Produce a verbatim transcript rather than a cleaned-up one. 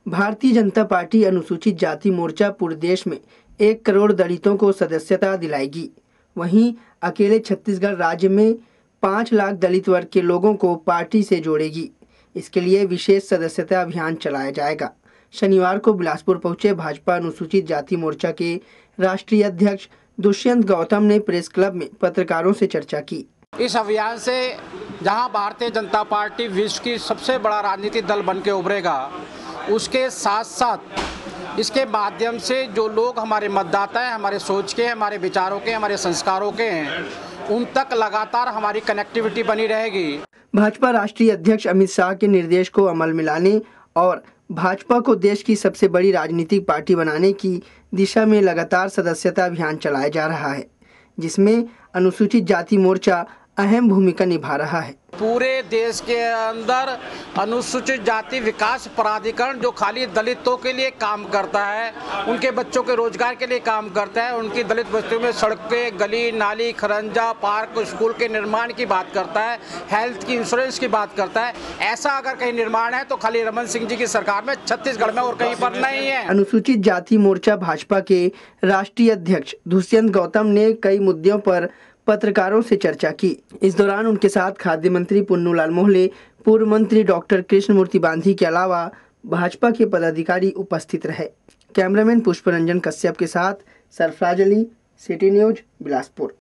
Bharatiya Janata party अनुसूचित जाति मोर्चा पूरे देश में एक करोड़ दलितों को सदस्यता दिलाएगी। वहीं अकेले छत्तीसगढ़ राज्य में पाँच लाख दलित वर्ग के लोगों को पार्टी से जोड़ेगी। इसके लिए विशेष सदस्यता अभियान चलाया जाएगा। शनिवार को बिलासपुर पहुंचे भाजपा अनुसूचित जाति मोर्चा के राष्ट्रीय अध्यक्ष दुष्यंत गौतम ने प्रेस क्लब में पत्रकारों से चर्चा की। इस अभियान से जहां भारतीय जनता पार्टी विश्व की सबसे बड़ा राजनीतिक दल बन के उभरेगा, उसके साथ साथ इसके माध्यम से जो लोग हमारे मतदाता हैं, हमारे सोच के, हमारे विचारों के, हमारे संस्कारों के हैं, उन तक लगातार हमारी कनेक्टिविटी बनी रहेगी। भाजपा राष्ट्रीय अध्यक्ष अमित शाह के निर्देश को अमल में लाने और भाजपा को देश की सबसे बड़ी राजनीतिक पार्टी बनाने की दिशा में लगातार सदस्यता अभियान चलाया जा रहा है, जिसमें अनुसूचित जाति मोर्चा अहम भूमिका निभा रहा है। पूरे देश के अंदर अनुसूचित जाति विकास प्राधिकरण जो खाली दलितों के लिए काम करता है, उनके बच्चों के रोजगार के लिए काम करता है, उनकी दलित बस्तियों में सड़कें, गली नाली, खरंजा, पार्क, स्कूल के निर्माण की बात करता है, हेल्थ की इंश्योरेंस की बात करता है, ऐसा अगर कहीं निर्माण है तो खाली रमन सिंह जी की सरकार में छत्तीसगढ़ में और कहीं पर नहीं है। अनुसूचित जाति मोर्चा भाजपा के राष्ट्रीय अध्यक्ष दुष्यंत गौतम ने कई मुद्दों पर पत्रकारों से चर्चा की। इस दौरान उनके साथ खाद्य मंत्री पुन्नूलाल मोहले, पूर्व मंत्री डॉक्टर कृष्णमूर्ति बांधी के अलावा भाजपा के पदाधिकारी उपस्थित रहे। कैमरामैन पुष्परंजन कश्यप के साथ सरफराज अली, सिटी न्यूज, बिलासपुर।